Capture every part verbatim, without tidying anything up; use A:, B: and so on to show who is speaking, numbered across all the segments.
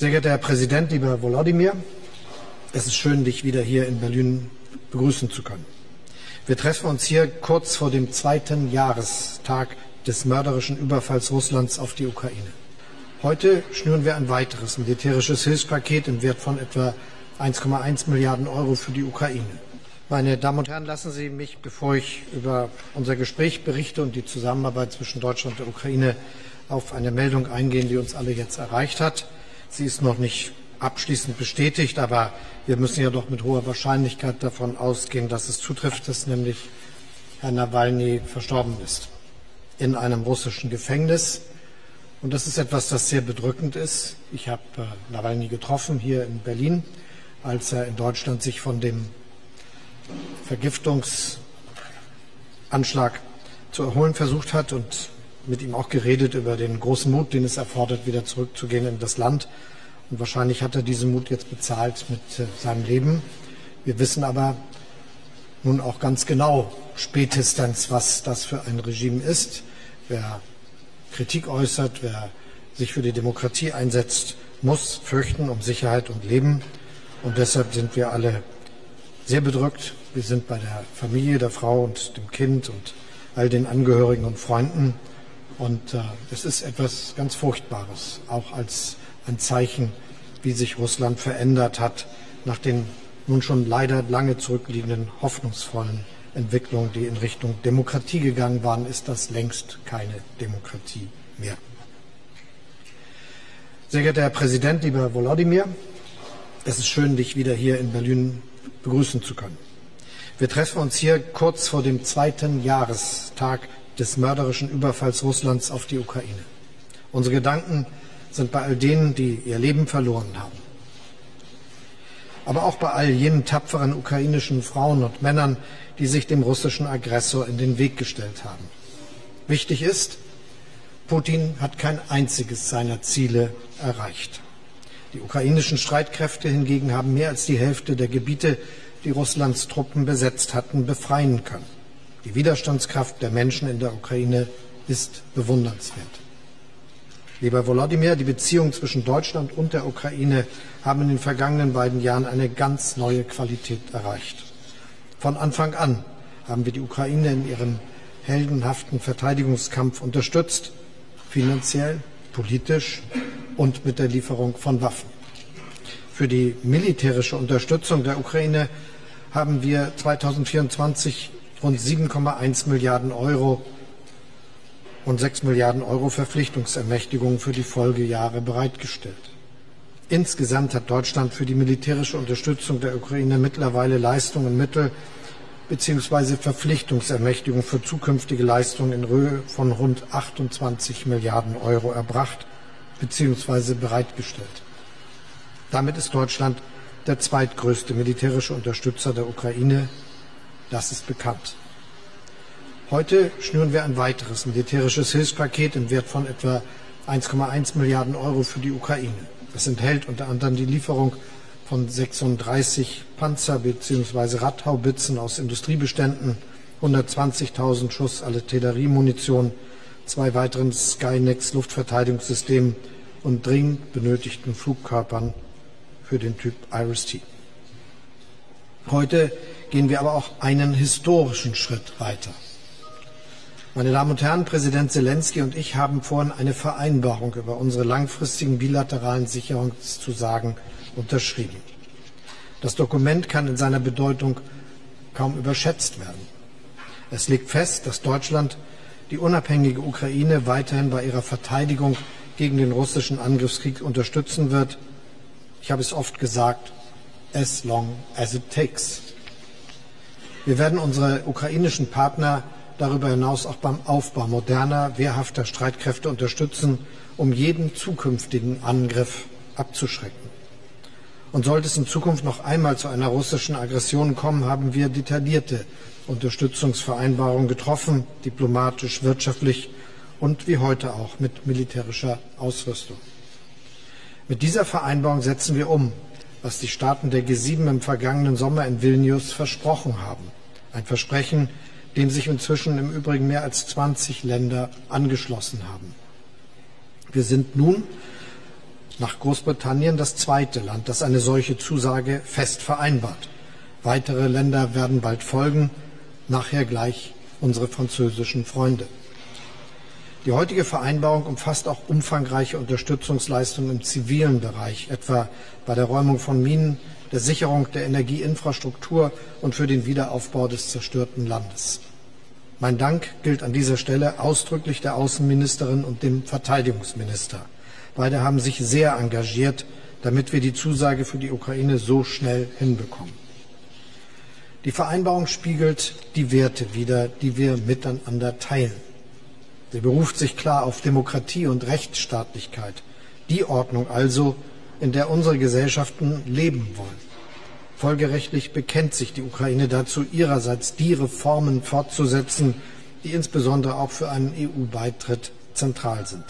A: Sehr geehrter Herr Präsident, lieber Volodymyr, es ist schön, dich wieder hier in Berlin begrüßen zu können. Wir treffen uns hier kurz vor dem zweiten Jahrestag des mörderischen Überfalls Russlands auf die Ukraine. Heute schnüren wir ein weiteres militärisches Hilfspaket im Wert von etwa eins Komma eins Milliarden Euro für die Ukraine. Meine Damen und Herren, lassen Sie mich, bevor ich über unser Gespräch berichte und die Zusammenarbeit zwischen Deutschland und der Ukraine, auf eine Meldung eingehen, die uns alle jetzt erreicht hat. Sie ist noch nicht abschließend bestätigt, aber wir müssen ja doch mit hoher Wahrscheinlichkeit davon ausgehen, dass es zutrifft, dass nämlich Herr Nawalny verstorben ist in einem russischen Gefängnis. Und das ist etwas, das sehr bedrückend ist. Ich habe äh, Nawalny getroffen hier in Berlin, als er in Deutschland sich von dem Vergiftungsanschlag zu erholen versucht hat und mit ihm auch geredet über den großen Mut, den es erfordert, wieder zurückzugehen in das Land. Und wahrscheinlich hat er diesen Mut jetzt bezahlt mit äh, seinem Leben. Wir wissen aber nun auch ganz genau spätestens, was das für ein Regime ist. Wer Kritik äußert, wer sich für die Demokratie einsetzt, muss fürchten um Sicherheit und Leben. Und deshalb sind wir alle sehr bedrückt. Wir sind bei der Familie, der Frau und dem Kind und all den Angehörigen und Freunden. Und äh, es ist etwas ganz Furchtbares, auch als ein Zeichen, wie sich Russland verändert hat nach den nun schon leider lange zurückliegenden hoffnungsvollen Entwicklungen, die in Richtung Demokratie gegangen waren, ist das längst keine Demokratie mehr. Sehr geehrter Herr Präsident, lieber Volodymyr, es ist schön, dich wieder hier in Berlin begrüßen zu können. Wir treffen uns hier kurz vor dem zweiten Jahrestag des mörderischen Überfalls Russlands auf die Ukraine. Unsere Gedanken sind bei all denen, die ihr Leben verloren haben. Aber auch bei all jenen tapferen ukrainischen Frauen und Männern, die sich dem russischen Aggressor in den Weg gestellt haben. Wichtig ist, Putin hat kein einziges seiner Ziele erreicht. Die ukrainischen Streitkräfte hingegen haben mehr als die Hälfte der Gebiete, die Russlands Truppen besetzt hatten, befreien können. Die Widerstandskraft der Menschen in der Ukraine ist bewundernswert. Lieber Volodymyr, die Beziehungen zwischen Deutschland und der Ukraine haben in den vergangenen beiden Jahren eine ganz neue Qualität erreicht. Von Anfang an haben wir die Ukraine in ihrem heldenhaften Verteidigungskampf unterstützt, finanziell, politisch und mit der Lieferung von Waffen. Für die militärische Unterstützung der Ukraine haben wir zweitausendvierundzwanzig rund sieben Komma eins Milliarden Euro und sechs Milliarden Euro Verpflichtungsermächtigungen für die Folgejahre bereitgestellt. Insgesamt hat Deutschland für die militärische Unterstützung der Ukraine mittlerweile Leistungen und Mittel bzw. Verpflichtungsermächtigungen für zukünftige Leistungen in Höhe von rund achtundzwanzig Milliarden Euro erbracht bzw. bereitgestellt. Damit ist Deutschland der zweitgrößte militärische Unterstützer der Ukraine. Das ist bekannt. Heute schnüren wir ein weiteres militärisches Hilfspaket im Wert von etwa eins Komma eins Milliarden Euro für die Ukraine. Das enthält unter anderem die Lieferung von sechsunddreißig Panzer- bzw. Radhaubitzen aus Industriebeständen, hundertzwanzigtausend Schuss Artilleriemunition, zwei weiteren Skynex Luftverteidigungssystemen und dringend benötigten Flugkörpern für den Typ Iris-T. Heute gehen wir aber auch einen historischen Schritt weiter. Meine Damen und Herren, Präsident Zelensky und ich haben vorhin eine Vereinbarung über unsere langfristigen bilateralen Sicherungszusagen unterschrieben. Das Dokument kann in seiner Bedeutung kaum überschätzt werden. Es legt fest, dass Deutschland die unabhängige Ukraine weiterhin bei ihrer Verteidigung gegen den russischen Angriffskrieg unterstützen wird. Ich habe es oft gesagt, as long as it takes. Wir werden unsere ukrainischen Partner darüber hinaus auch beim Aufbau moderner, wehrhafter Streitkräfte unterstützen, um jeden zukünftigen Angriff abzuschrecken. Und sollte es in Zukunft noch einmal zu einer russischen Aggression kommen, haben wir detaillierte Unterstützungsvereinbarungen getroffen, diplomatisch, wirtschaftlich und wie heute auch mit militärischer Ausrüstung. Mit dieser Vereinbarung setzen wir um, was die Staaten der G sieben im vergangenen Sommer in Vilnius versprochen haben. Ein Versprechen, dem sich inzwischen im Übrigen mehr als zwanzig Länder angeschlossen haben. Wir sind nun Nach Großbritannien das zweite Land, das eine solche Zusage fest vereinbart. Weitere Länder werden bald folgen, nachher gleich unsere französischen Freunde. Die heutige Vereinbarung umfasst auch umfangreiche Unterstützungsleistungen im zivilen Bereich, etwa bei der Räumung von Minen, der Sicherung der Energieinfrastruktur und für den Wiederaufbau des zerstörten Landes. Mein Dank gilt an dieser Stelle ausdrücklich der Außenministerin und dem Verteidigungsminister. Beide haben sich sehr engagiert, damit wir die Zusage für die Ukraine so schnell hinbekommen. Die Vereinbarung spiegelt die Werte wider, die wir miteinander teilen. Sie beruft sich klar auf Demokratie und Rechtsstaatlichkeit, die Ordnung also, in der unsere Gesellschaften leben wollen. Folgerechtlich bekennt sich die Ukraine dazu, ihrerseits die Reformen fortzusetzen, die insbesondere auch für einen E U-Beitritt zentral sind.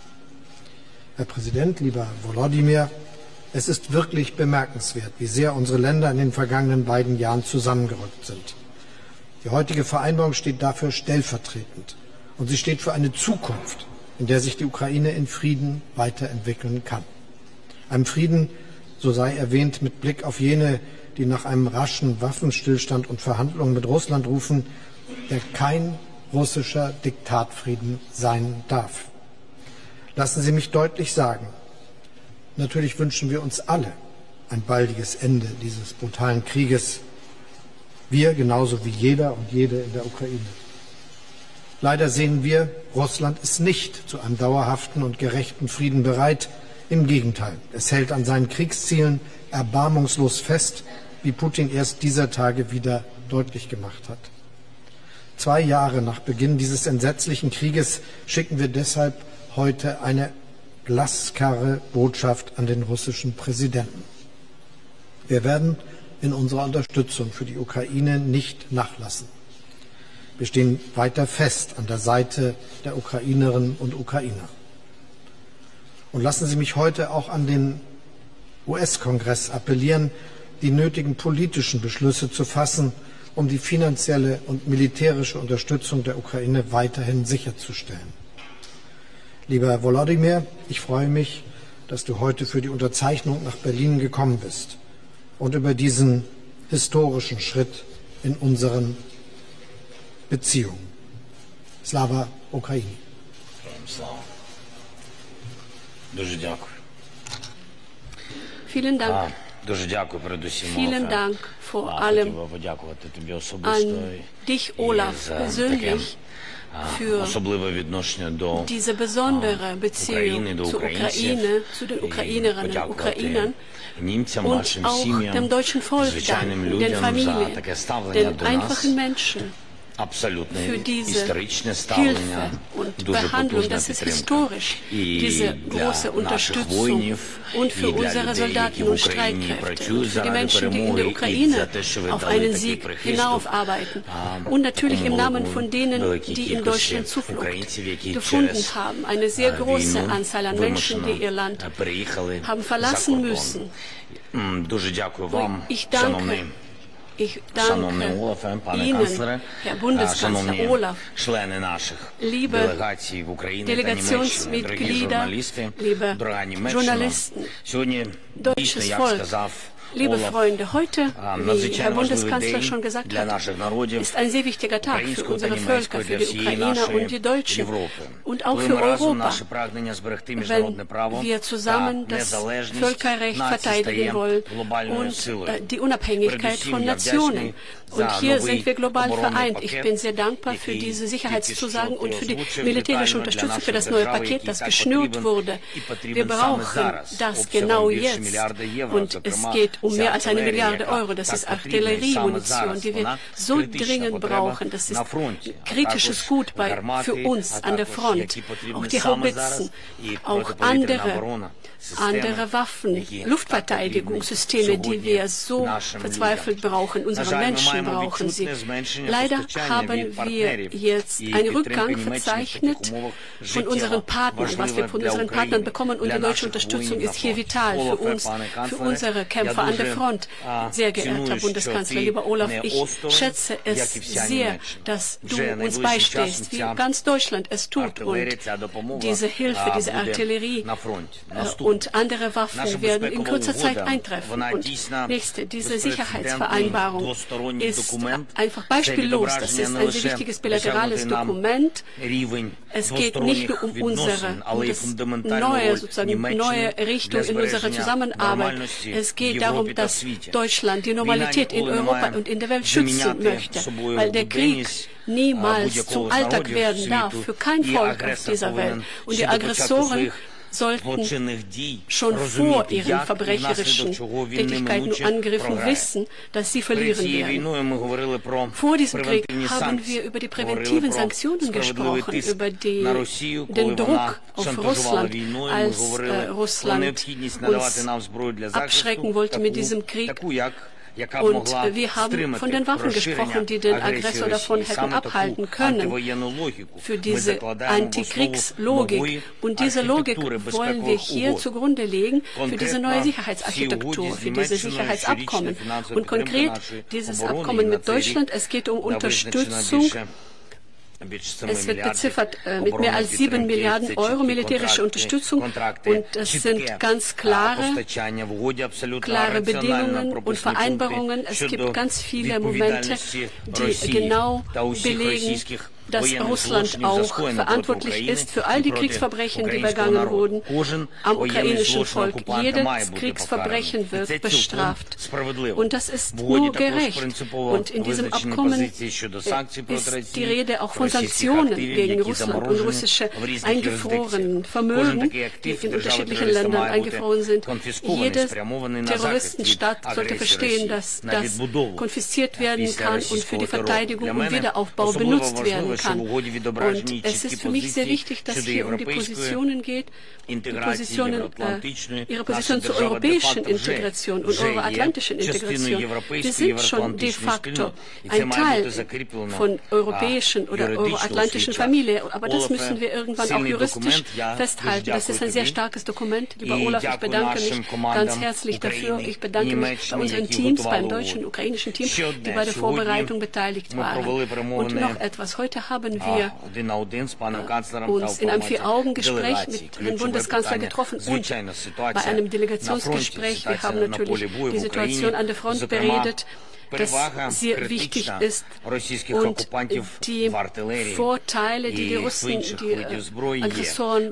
A: Herr Präsident, lieber Volodymyr, es ist wirklich bemerkenswert, wie sehr unsere Länder in den vergangenen beiden Jahren zusammengerückt sind. Die heutige Vereinbarung steht dafür stellvertretend. Und sie steht für eine Zukunft, in der sich die Ukraine in Frieden weiterentwickeln kann. Einem Frieden, so sei erwähnt, mit Blick auf jene, die nach einem raschen Waffenstillstand und Verhandlungen mit Russland rufen, der kein russischer Diktatfrieden sein darf. Lassen Sie mich deutlich sagen, natürlich wünschen wir uns alle ein baldiges Ende dieses brutalen Krieges. Wir genauso wie jeder und jede in der Ukraine. Leider sehen wir, Russland ist nicht zu einem dauerhaften und gerechten Frieden bereit. Im Gegenteil, es hält an seinen Kriegszielen erbarmungslos fest, wie Putin erst dieser Tage wieder deutlich gemacht hat. Zwei Jahre nach Beginn dieses entsetzlichen Krieges schicken wir deshalb heute eine glasklare Botschaft an den russischen Präsidenten. Wir werden in unserer Unterstützung für die Ukraine nicht nachlassen. Wir stehen weiter fest an der Seite der Ukrainerinnen und Ukrainer. Und lassen Sie mich heute auch an den U S-Kongress appellieren, die nötigen politischen Beschlüsse zu fassen, um die finanzielle und militärische Unterstützung der Ukraine weiterhin sicherzustellen. Lieber Volodymyr, ich freue mich, dass du heute für die Unterzeichnung nach Berlin gekommen bist und über diesen historischen Schritt in unseren Beziehungen. Slava Ukraini.
B: Vielen Dank. Vielen Dank vor allem an dich, Olaf, persönlich für diese besondere Beziehung zur Ukraine, zu den Ukrainerinnen und Ukrainern und auch dem deutschen Volk danken, den Familien, den einfachen Menschen. Für diese Hilfe und Behandlung, das ist historisch, diese große Unterstützung und für unsere Soldaten und Streitkräfte und für die Menschen, die in der Ukraine auf einen Sieg hinaufarbeiten und natürlich im Namen von denen, die in Deutschland Zuflucht gefunden haben. Eine sehr große Anzahl an Menschen, die ihr Land haben verlassen müssen. Ich danke Ich danke Ihnen, Herr Bundeskanzler Olaf, liebe Delegationsmitglieder, liebe Journalisten, deutsches Volk. Liebe Freunde, heute, wie Herr Bundeskanzler schon gesagt hat, ist ein sehr wichtiger Tag für unsere Völker, für die Ukrainer und die Deutschen und auch für Europa, wenn wir zusammen das Völkerrecht verteidigen wollen und äh, die Unabhängigkeit von Nationen. Und hier sind wir global vereint. Ich bin sehr dankbar für diese Sicherheitszusagen und für die militärische Unterstützung für das neue Paket, das geschnürt wurde. Wir brauchen das genau jetzt. Und es geht um mehr als eine Milliarde Euro. Das ist Artilleriemunition, die wir so dringend brauchen. Das ist kritisches Gut bei, für uns an der Front. Auch die Haubitzen, auch andere, andere Waffen, Luftverteidigungssysteme, die wir so verzweifelt brauchen. Unsere Menschen brauchen sie. Leider haben wir jetzt einen Rückgang verzeichnet von unseren Partnern, was wir von unseren Partnern bekommen. Und die deutsche Unterstützung ist hier vital für uns, für unsere Kämpfer an an der Front. Sehr geehrter Bundeskanzler, lieber Olaf, ich schätze es sehr, dass du uns beistehst, wie ganz Deutschland es tut. Und diese Hilfe, diese Artillerie äh, und andere Waffen werden in kurzer Zeit eintreffen. Und nächste, diese Sicherheitsvereinbarung ist einfach beispiellos. Das ist ein sehr wichtiges bilaterales Dokument. Es geht nicht nur um unsere, um das neue, sozusagen neue Richtung in unserer Zusammenarbeit. Es geht darum, dass Deutschland die Normalität in Europa und in der Welt schützen möchte, weil der Krieg niemals zum Alltag werden darf für kein Volk auf dieser Welt. Und die Aggressoren sollten schon vor ihren verbrecherischen Tätigkeiten und Angriffen wissen, dass sie verlieren werden. Vor diesem Krieg haben wir über die präventiven Sanktionen gesprochen, über die, den Druck auf Russland, als äh, Russland uns abschrecken wollte mit diesem Krieg. Und wir haben von den Waffen gesprochen, die den Aggressor davon hätten abhalten können, für diese Antikriegslogik. Und diese Logik wollen wir hier zugrunde legen für diese neue Sicherheitsarchitektur, für diese Sicherheitsabkommen. Und konkret dieses Abkommen mit Deutschland, es geht um Unterstützung. Es wird beziffert äh, mit mehr als sieben Milliarden Euro militärische Unterstützung und es sind ganz klare, klare Bedingungen und Vereinbarungen. Es gibt ganz viele Momente, die genau belegen, dass Russland auch verantwortlich ist für all die Kriegsverbrechen, die begangen wurden am ukrainischen Volk. Jedes Kriegsverbrechen wird bestraft. Und das ist nur gerecht. Und in diesem Abkommen ist die Rede auch von Sanktionen gegen Russland und russische eingefrorenen Vermögen, die in unterschiedlichen Ländern eingefroren sind. Jeder Terroristenstaat sollte verstehen, dass das konfisziert werden kann und für die Verteidigung und Wiederaufbau benutzt werden kann. Und es ist für mich sehr wichtig, dass es hier um die Positionen geht, die Positionen, äh, ihre Position zur europäischen Integration und euroatlantischen Integration. Wir sind schon de facto ein Teil von europäischen oder euroatlantischen Familie, aber das müssen wir irgendwann auch juristisch festhalten. Das ist ein sehr starkes Dokument. Lieber Olaf, ich bedanke mich ganz herzlich dafür. Ich bedanke mich bei unseren Teams, beim deutschen und ukrainischen Team, die bei der Vorbereitung beteiligt waren. Und noch etwas. Heute haben wir uns in einem Vier-Augen-Gespräch mit dem Bundeskanzler getroffen und bei einem Delegationsgespräch. Wir haben natürlich die Situation an der Front beredet, das sehr wichtig ist und die Vorteile, die die Russen, die Aggressoren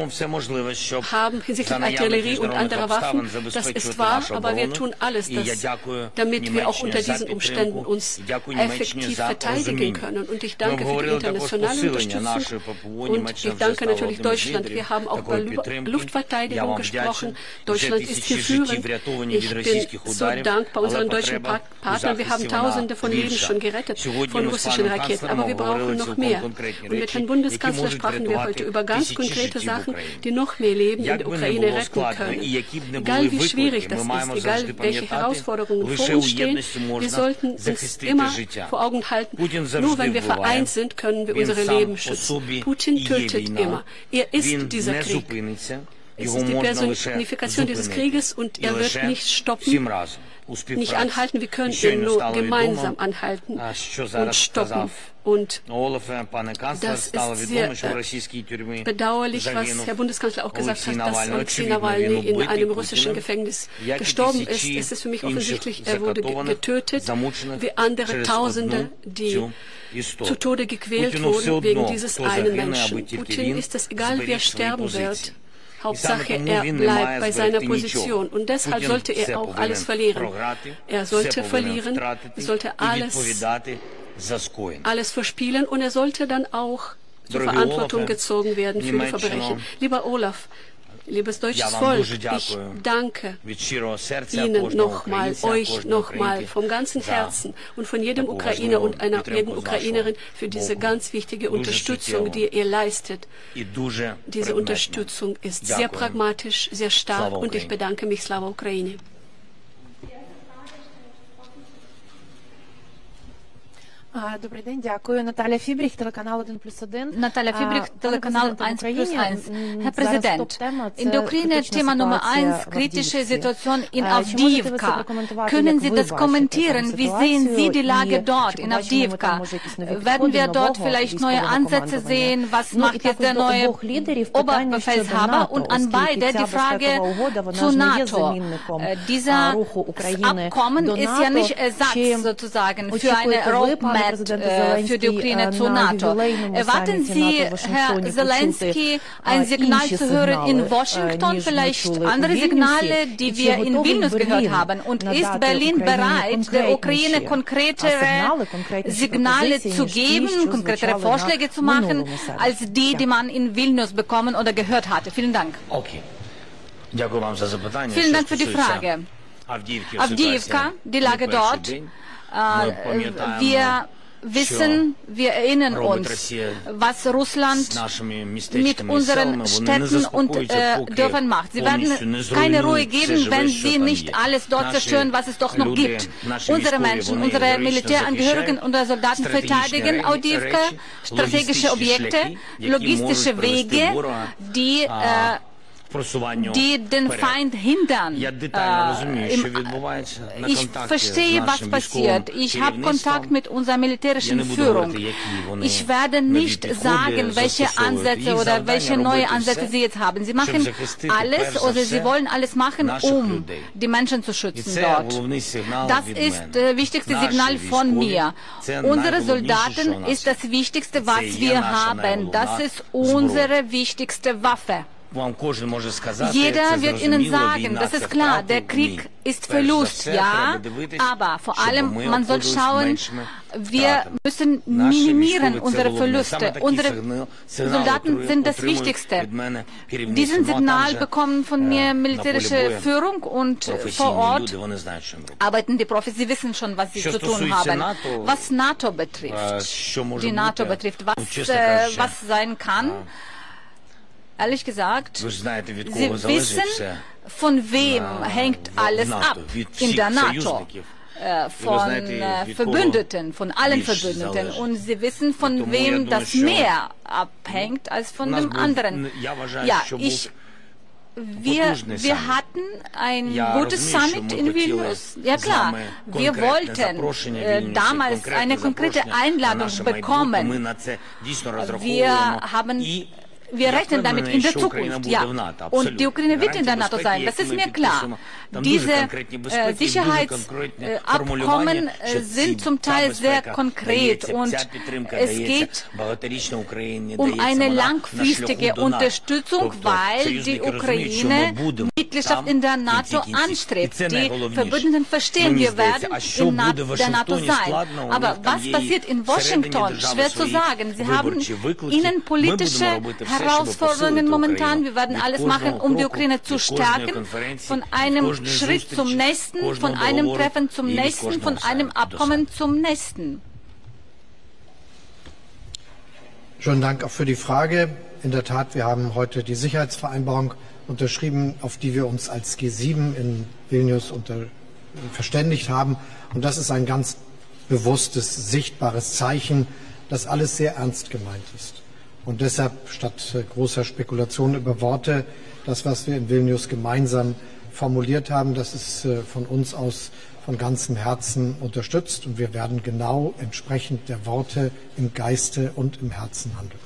B: haben hinsichtlich Artillerie und anderer Waffen, das ist wahr, aber wir tun alles, das, damit wir auch unter diesen Umständen uns effektiv verteidigen können. Und ich danke für die internationale Unterstützung und ich danke natürlich Deutschland. Wir haben auch über Luftverteidigung gesprochen. Deutschland ist hier führend. Ich bin so dankbar unseren deutschen Partnern. Wir haben Tausende von Leben schon gerettet von russischen Raketen, aber wir brauchen noch mehr. Und mit Herrn Bundeskanzler sprachen wir heute über ganz konkrete Sachen, die noch mehr Leben in der Ukraine retten können. Egal wie schwierig das ist, egal welche Herausforderungen vor uns stehen, wir sollten uns immer vor Augen halten, nur wenn wir vereint sind, können wir unsere Leben schützen. Putin tötet immer. Er ist dieser Krieg. Es ist die Personifikation dieses Krieges und er wird nicht stoppen, nicht anhalten. Wir können ihn nur gemeinsam anhalten und stoppen. Und das ist sehr äh, bedauerlich, was Herr Bundeskanzler auch gesagt hat, dass Alexei Nawalny in einem russischen Gefängnis gestorben ist. Es ist für mich offensichtlich, er wurde getötet, wie andere Tausende, die zu Tode gequält wurden wegen dieses einen Menschen. Putin ist es egal, wer sterben wird. Hauptsache, er bleibt bei seiner Position. Und deshalb sollte er auch alles verlieren. Er sollte verlieren, er sollte alles, alles verspielen und er sollte dann auch zur Verantwortung gezogen werden für die Verbrechen. Lieber Olaf, liebes deutsches Volk, ich danke Ihnen nochmal, euch nochmal vom ganzen Herzen und von jedem Ukrainer und einer jeden Ukrainerin für diese ganz wichtige Unterstützung, die ihr leistet. Diese Unterstützung ist sehr pragmatisch, sehr stark und ich bedanke mich. Slava Ukraini.
C: Добрий день, дякую. Наталя Фібріх, телеканал один плюс один.
D: Natalia Fibrig, Telekanal eins plus eins. Herr Präsident, in der Ukraine Thema Nummer eins, kritische Situation in Avdiivka. Können Sie das kommentieren? Wie sehen Sie die Lage dort in Avdiivka? Werden wir dort vielleicht neue Ansätze sehen? Was macht jetzt der neue Oberbefehlshaber? Und an beide die Frage zur NATO. Dieser Abkommen ist ja nicht Ersatz sozusagen für eine Roadmap für die Ukraine zur NATO. Erwarten Sie, Herr Zelensky, ein Signal zu hören in Washington, vielleicht andere Signale, die wir in Vilnius gehört haben? Und ist Berlin bereit, der Ukraine konkretere Signale zu geben, konkretere Vorschläge zu machen, als die, die man in Vilnius bekommen oder gehört hatte? Vielen Dank.
E: Okay.
D: Vielen Dank für die Frage. Avdiivka, die Lage dort. Wir wissen, wir erinnern uns, was Russland mit unseren Städten und äh, Dörfern macht. Sie werden keine Ruhe geben, wenn sie nicht alles dort zerstören, was es doch noch gibt. Unsere Menschen, unsere Militärangehörigen, unsere Soldaten verteidigen Avdiivka, strategische Objekte, logistische Wege, die äh, die den Feind hindern. Äh, im, ich verstehe, was passiert. Ich habe Kontakt mit unserer militärischen Führung. Ich werde nicht sagen, welche Ansätze oder welche neue Ansätze sie jetzt haben. Sie machen alles oder sie wollen alles machen, um die Menschen zu schützen dort. Das ist das wichtigste Signal von mir. Unsere Soldaten ist das Wichtigste, was wir haben. Das ist unsere wichtigste Waffe. Jeder wird Ihnen sagen, das ist klar, der Krieg ist Verlust, ja, aber vor allem, man soll schauen, wir müssen minimieren unsere Verluste. Unsere Soldaten sind das Wichtigste. Diesen Signal bekommen von mir militärische Führung und vor Ort arbeiten die Profis. Sie wissen schon, was sie zu tun haben. Was NATO betrifft, die NATO betrifft, was, äh, was sein kann, ehrlich gesagt, Sie wissen, von wem hängt alles ab in der NATO. Von äh, Verbündeten, von allen Verbündeten. Und Sie wissen, von wem das mehr abhängt als von dem anderen. Ja, ich, wir, wir hatten ein gutes Summit in Vilnius. Ja klar, wir wollten äh, damals eine konkrete Einladung bekommen. Wir haben Wir rechnen damit in der Zukunft, ja. Und die Ukraine wird in der NATO sein, das ist mir klar. Diese äh, Sicherheitsabkommen äh, sind zum Teil sehr konkret und es geht um eine langfristige Unterstützung, weil die Ukraine Mitgliedschaft in der NATO anstrebt. Die Verbündeten verstehen, wir werden in der NATO sein. Aber was passiert in Washington? Schwer zu sagen. Sie haben innenpolitische Herausforderungen momentan. Wir werden alles machen, um die Ukraine zu stärken. Von einem Schritt zum nächsten, von einem Treffen zum nächsten, von einem Abkommen zum nächsten.
A: Schönen Dank auch für die Frage. In der Tat, wir haben heute die Sicherheitsvereinbarung unterschrieben, auf die wir uns als G sieben in Vilnius unter, verständigt haben. Und das ist ein ganz bewusstes, sichtbares Zeichen, dass alles sehr ernst gemeint ist. Und deshalb, statt großer Spekulationen über Worte, das, was wir in Vilnius gemeinsam formuliert haben, das ist von uns aus von ganzem Herzen unterstützt. Und wir werden genau entsprechend der Worte im Geiste und im Herzen handeln.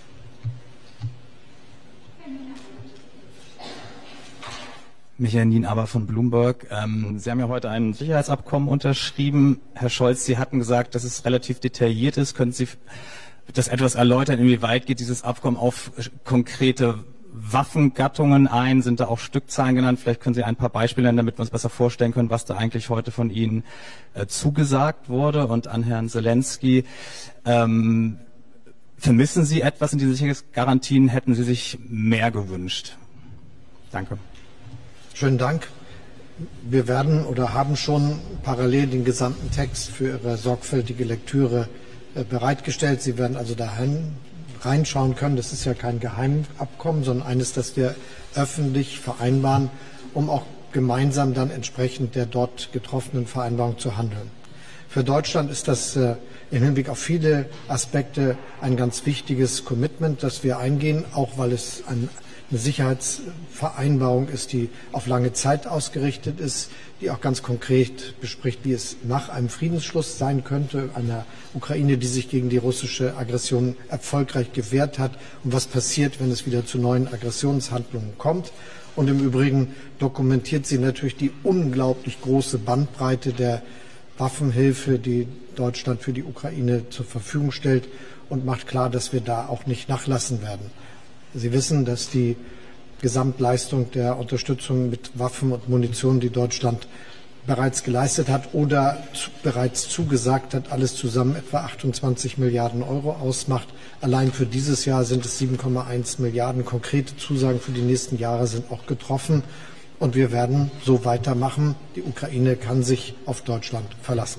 F: Michael Nienaber von Bloomberg. Ähm, Sie haben ja heute ein Sicherheitsabkommen unterschrieben. Herr Scholz, Sie hatten gesagt, dass es relativ detailliert ist. Können Sie das etwas erläutern, inwieweit geht dieses Abkommen auf konkrete Waffengattungen ein? Sind da auch Stückzahlen genannt? Vielleicht können Sie ein paar Beispiele nennen, damit wir uns besser vorstellen können, was da eigentlich heute von Ihnen äh, zugesagt wurde. Und an Herrn Zelensky, ähm, vermissen Sie etwas in diesen Sicherheitsgarantien? Hätten Sie sich mehr gewünscht? Danke.
A: Schönen Dank. Wir werden oder haben schon parallel den gesamten Text für Ihre sorgfältige Lektüre bereitgestellt. Sie werden also dahin reinschauen können. Das ist ja kein Geheimabkommen, sondern eines, das wir öffentlich vereinbaren, um auch gemeinsam dann entsprechend der dort getroffenen Vereinbarung zu handeln. Für Deutschland ist das im Hinblick auf viele Aspekte ein ganz wichtiges Commitment, das wir eingehen, auch weil es ein, eine Sicherheitsvereinbarung ist, die auf lange Zeit ausgerichtet ist, die auch ganz konkret bespricht, wie es nach einem Friedensschluss sein könnte, einer Ukraine, die sich gegen die russische Aggression erfolgreich gewehrt hat und was passiert, wenn es wieder zu neuen Aggressionshandlungen kommt. Und im Übrigen dokumentiert sie natürlich die unglaublich große Bandbreite der Waffenhilfe, die Deutschland für die Ukraine zur Verfügung stellt und macht klar, dass wir da auch nicht nachlassen werden. Sie wissen, dass die Gesamtleistung der Unterstützung mit Waffen und Munition, die Deutschland bereits geleistet hat oder zu, bereits zugesagt hat, alles zusammen etwa achtundzwanzig Milliarden Euro ausmacht. Allein für dieses Jahr sind es sieben Komma eins Milliarden. Konkrete Zusagen für die nächsten Jahre sind auch getroffen. Und wir werden so weitermachen. Die Ukraine kann sich auf Deutschland verlassen.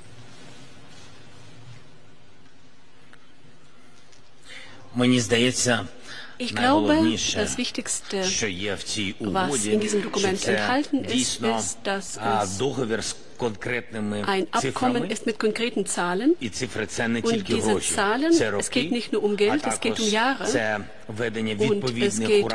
B: Ich glaube, das Wichtigste, was in diesem Dokument enthalten ist, ist, dass es ein Abkommen ist mit konkreten Zahlen. Und diese Zahlen, es geht nicht nur um Geld, es geht um Jahre. Und es geht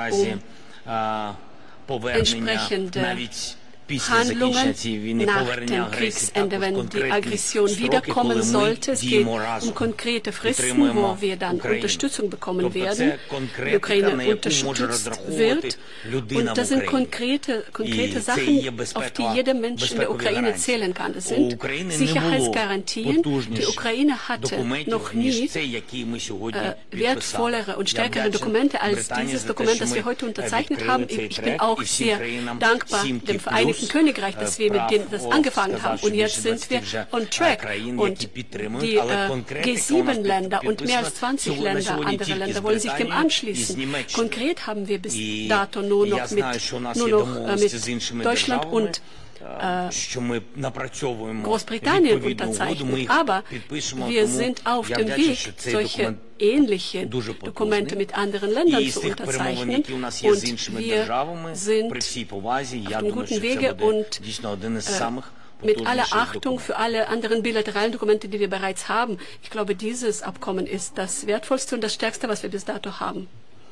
B: um entsprechende Handlungen nach dem Kriegsende, wenn die Aggression wiederkommen sollte. Es geht um konkrete Fristen, wo wir dann Unterstützung bekommen werden, die Ukraine unterstützt wird. Und das sind konkrete, konkrete Sachen, auf die jeder Mensch in der Ukraine zählen kann. Das sind Sicherheitsgarantien. Die Ukraine hatte noch nie äh, wertvollere und stärkere Dokumente als dieses Dokument, das wir heute unterzeichnet haben. Ich bin auch sehr dankbar dem Vereinigten Königreich, dass wir mit denen das angefangen haben. Und jetzt sind wir on track. Und die äh, G sieben Länder und mehr als zwanzig Länder, andere Länder wollen sich dem anschließen. Konkret haben wir bis dato nur noch mit, nur noch, äh, mit Deutschland und äh, Großbritannien unterzeichnet. Aber wir sind auf dem Weg, solche ähnliche Dokumente mit anderen Ländern zu unterzeichnen. Und wir sind auf einem guten Wege und äh, mit aller Achtung für alle anderen bilateralen Dokumente, die wir bereits haben. Ich glaube, dieses Abkommen ist das wertvollste und das stärkste, was wir bis dato haben.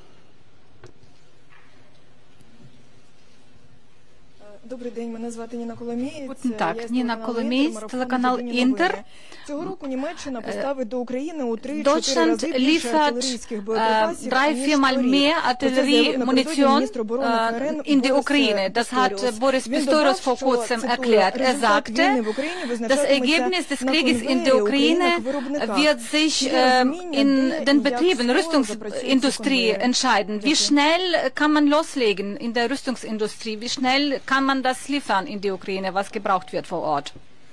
D: Guten Tag, Nina Коломей, телеканал Интер. Deutschland liefert äh, drei, viermal mehr Artilleriemunition äh, in die Ukraine. Das hat Boris Pistorius vor kurzem erklärt. Er sagte, das Ergebnis des Krieges in der Ukraine wird sich äh, in den Betrieben, Rüstungsindustrie entscheiden. Wie schnell kann man loslegen in der Rüstungsindustrie? Wie schnell kann man das liefern in die Ukraine, was gebraucht wird vor Ort?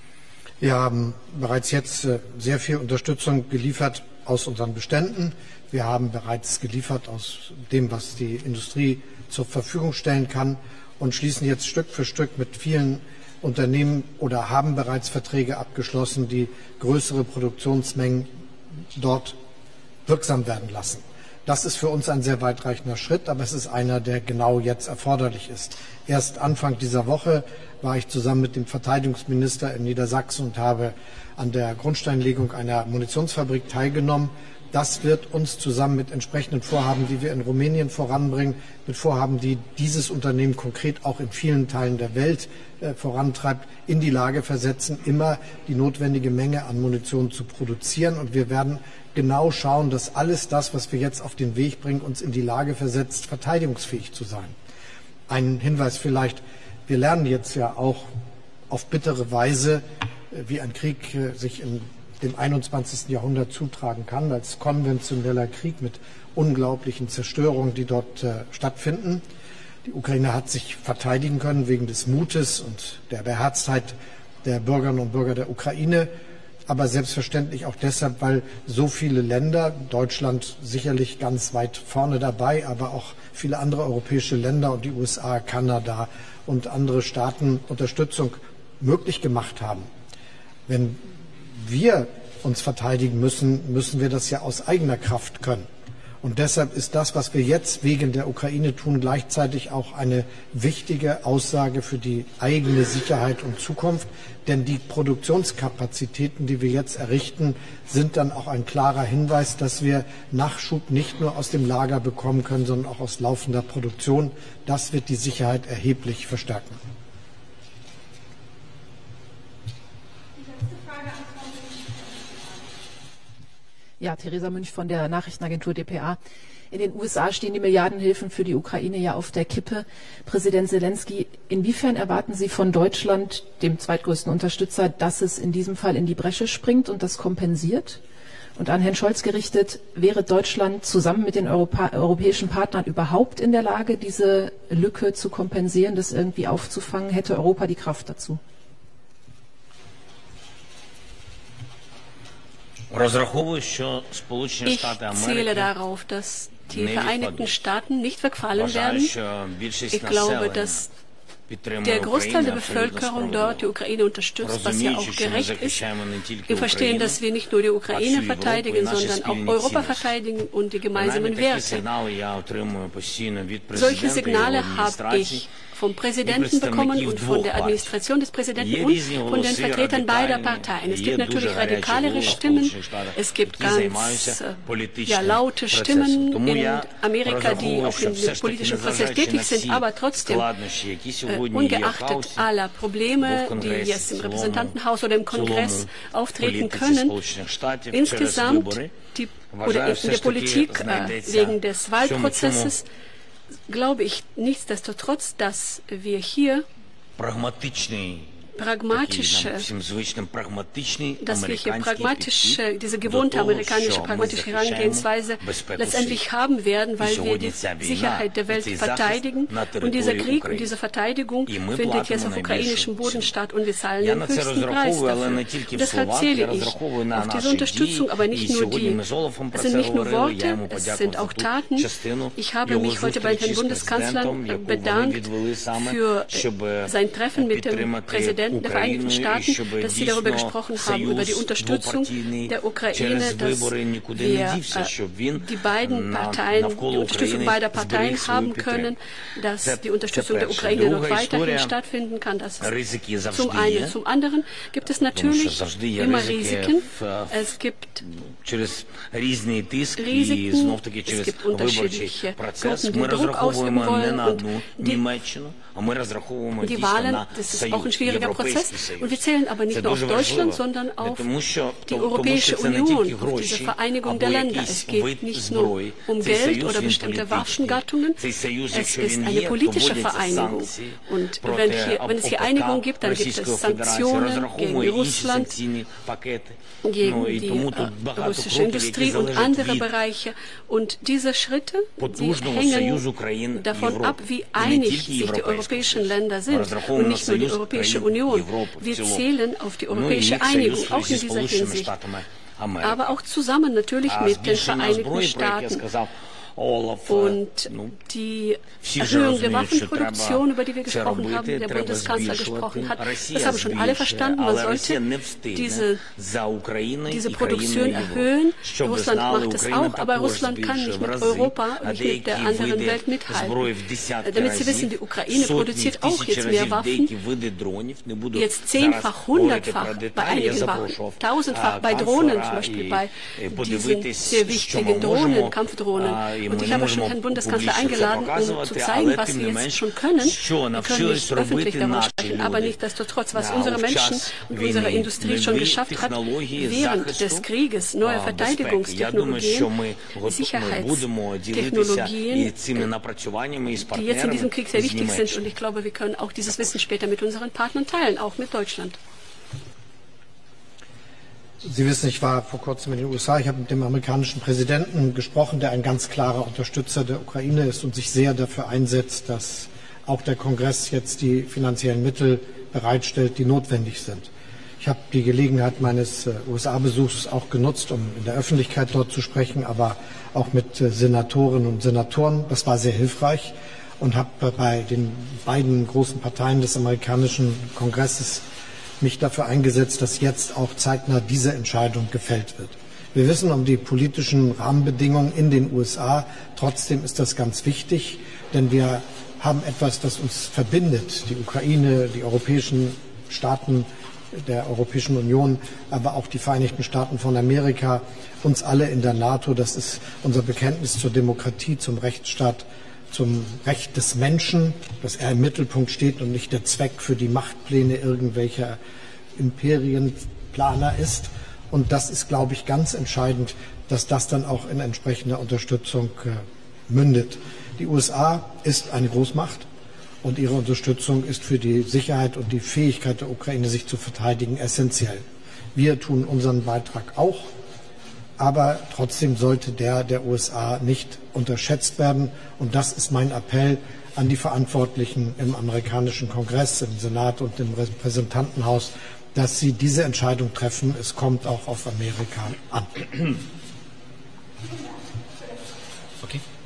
A: Wir haben bereits jetzt äh, sehr viel Unterstützung geliefert aus unseren Beständen. Wir haben bereits geliefert aus dem, was die Industrie zur Verfügung stellen kann und schließen jetzt Stück für Stück mit vielen Unternehmen oder haben bereits Verträge abgeschlossen, die größere Produktionsmengen dort wirksam werden lassen. Das ist für uns ein sehr weitreichender Schritt, aber es ist einer, der genau jetzt erforderlich ist. Erst Anfang dieser Woche war ich zusammen mit dem Verteidigungsminister in Niedersachsen und habe an der Grundsteinlegung einer Munitionsfabrik teilgenommen. Das wird uns zusammen mit entsprechenden Vorhaben, die wir in Rumänien voranbringen, mit Vorhaben, die dieses Unternehmen konkret auch in vielen Teilen der Welt äh, vorantreibt, in die Lage versetzen, immer die notwendige Menge an Munition zu produzieren. Und wir werden genau schauen, dass alles das, was wir jetzt auf den Weg bringen, uns in die Lage versetzt, verteidigungsfähig zu sein. Ein Hinweis vielleicht, wir lernen jetzt ja auch auf bittere Weise, wie ein Krieg sich in dem einundzwanzigsten Jahrhundert zutragen kann, als konventioneller Krieg mit unglaublichen Zerstörungen, die dort äh, stattfinden. Die Ukraine hat sich verteidigen können wegen des Mutes und der Beherztheit der Bürgerinnen und Bürger der Ukraine, aber selbstverständlich auch deshalb, weil so viele Länder, Deutschland sicherlich ganz weit vorne dabei, aber auch viele andere europäische Länder und die U S A, Kanada und andere Staaten Unterstützung möglich gemacht haben. Wenn wir uns verteidigen müssen, müssen wir das ja aus eigener Kraft können. Und deshalb ist das, was wir jetzt wegen der Ukraine tun, gleichzeitig auch eine wichtige Aussage für die eigene Sicherheit und Zukunft. Denn die Produktionskapazitäten, die wir jetzt errichten, sind dann auch ein klarer Hinweis, dass wir Nachschub nicht nur aus dem Lager bekommen können, sondern auch aus laufender Produktion. Das wird die Sicherheit erheblich verstärken.
C: Ja, Theresa Münch von der Nachrichtenagentur D P A. In den U S A stehen die Milliardenhilfen für die Ukraine ja auf der Kippe. Präsident Zelensky, inwiefern erwarten Sie von Deutschland, dem zweitgrößten Unterstützer, dass es in diesem Fall in die Bresche springt und das kompensiert? Und an Herrn Scholz gerichtet, wäre Deutschland zusammen mit den Europa europäischen Partnern überhaupt in der Lage, diese Lücke zu kompensieren, das irgendwie aufzufangen? Hätte Europa die Kraft dazu?
B: Ich zähle darauf, dass die Vereinigten Staaten nicht wegfallen werden. Ich glaube, dass der Großteil der Bevölkerung dort die Ukraine unterstützt, was ja auch gerecht ist. Wir verstehen, dass wir nicht nur die Ukraine verteidigen, sondern auch Europa verteidigen und die gemeinsamen Werte. Solche Signale habe ich vom Präsidenten bekommen und von der Administration des Präsidenten und von den Vertretern beider Parteien. Es gibt natürlich radikalere Stimmen, es gibt ganz äh, ja, laute Stimmen in Amerika, die auch im politischen Prozess tätig sind, aber trotzdem, äh, ungeachtet aller Probleme, die jetzt im Repräsentantenhaus oder im Kongress auftreten können, insgesamt die, oder in der Politik äh, wegen des Wahlprozesses, glaube ich nichtsdestotrotz, dass wir hier pragmatische, dass wir hier pragmatische, diese gewohnte amerikanische pragmatische Herangehensweise letztendlich haben werden, weil wir die Sicherheit der Welt verteidigen. Und dieser Krieg und diese Verteidigung findet jetzt auf ukrainischem Boden statt und wir zahlen den höchsten Preis dafür. Und deshalb zähle ich auf diese Unterstützung, aber nicht nur die, es sind nicht nur Worte, es sind auch Taten. Ich habe mich heute bei Herrn Bundeskanzler bedankt für sein Treffen mit dem Präsidenten der Vereinigten Staaten, dass Sie darüber gesprochen haben, über die Unterstützung der Ukraine, dass wir äh, die beiden Parteien, die Unterstützung beider Parteien haben können, dass die Unterstützung der Ukraine noch weiterhin stattfinden kann. Das ist zum einen. Zum anderen gibt es natürlich immer Risiken. Es gibt Risiken, es gibt unterschiedliche Gruppen, die Druck ausüben wollen und die Die Wahlen, das ist auch ein schwieriger Prozess. Und wir zählen aber nicht nur auf Deutschland, sondern auf die Europäische Union, auf diese Vereinigung der Länder. Es geht nicht nur um Geld oder bestimmte Waffengattungen. Es ist eine politische Vereinigung. Und wenn, hier, wenn es hier Einigung gibt, dann gibt es Sanktionen gegen Russland, gegen die äh, russische Industrie und andere Bereiche. Und diese Schritte, die hängen davon ab, wie einig sich die europäischen Länder sind und nicht nur die Europäische Union. Wir zählen auf die europäische Einigung, auch in dieser Hinsicht. Aber auch zusammen natürlich mit den Vereinigten Staaten. Und die Erhöhung der Waffenproduktion, über die wir gesprochen haben, der Bundeskanzler gesprochen hat, das haben schon alle verstanden. Man sollte diese, diese Produktion erhöhen. Russland macht es auch, aber Russland kann nicht mit Europa und nicht mit der anderen Welt mithalten. Damit Sie wissen, die Ukraine produziert auch jetzt mehr Waffen, jetzt zehnfach, hundertfach bei einigen Waffen, tausendfach bei Drohnen, zum Beispiel bei diesen sehr wichtigen Drohnen, Kampfdrohnen. Und ich habe schon Herrn Bundeskanzler eingeladen, um zu zeigen, was wir jetzt schon können. Wir können nicht öffentlich darüber sprechen, aber nichtsdestotrotz, was unsere Menschen und unsere Industrie schon geschafft hat, während des Krieges neue Verteidigungstechnologien, Sicherheitstechnologien, die jetzt in diesem Krieg sehr wichtig sind. Und ich glaube, wir können auch dieses Wissen später mit unseren Partnern teilen, auch mit Deutschland.
A: Sie wissen, ich war vor kurzem in den U S A. Ich habe mit dem amerikanischen Präsidenten gesprochen, der ein ganz klarer Unterstützer der Ukraine ist und sich sehr dafür einsetzt, dass auch der Kongress jetzt die finanziellen Mittel bereitstellt, die notwendig sind. Ich habe die Gelegenheit meines U S A-Besuchs auch genutzt, um in der Öffentlichkeit dort zu sprechen, aber auch mit Senatorinnen und Senatoren. Das war sehr hilfreich und habe bei den beiden großen Parteien des amerikanischen Kongresses mich dafür eingesetzt, dass jetzt auch zeitnah diese Entscheidung gefällt wird. Wir wissen um die politischen Rahmenbedingungen in den U S A. Trotzdem ist das ganz wichtig, denn wir haben etwas, das uns verbindet. Die Ukraine, die europäischen Staaten der Europäischen Union, aber auch die Vereinigten Staaten von Amerika, uns alle in der NATO. Das ist unser Bekenntnis zur Demokratie, zum Rechtsstaat, zum Recht des Menschen, dass er im Mittelpunkt steht und nicht der Zweck für die Machtpläne irgendwelcher Imperienplaner ist. Und das ist, glaube ich, ganz entscheidend, dass das dann auch in entsprechender Unterstützung äh, mündet. Die U S A ist eine Großmacht und ihre Unterstützung ist für die Sicherheit und die Fähigkeit der Ukraine, sich zu verteidigen, essentiell. Wir tun unseren Beitrag auch, aber trotzdem sollte der der U S A nicht unterschätzt werden. Und das ist mein Appell an die Verantwortlichen im amerikanischen Kongress, im Senat und im Repräsentantenhaus, dass sie diese Entscheidung treffen. Es kommt auch auf Amerika an.
E: Okay.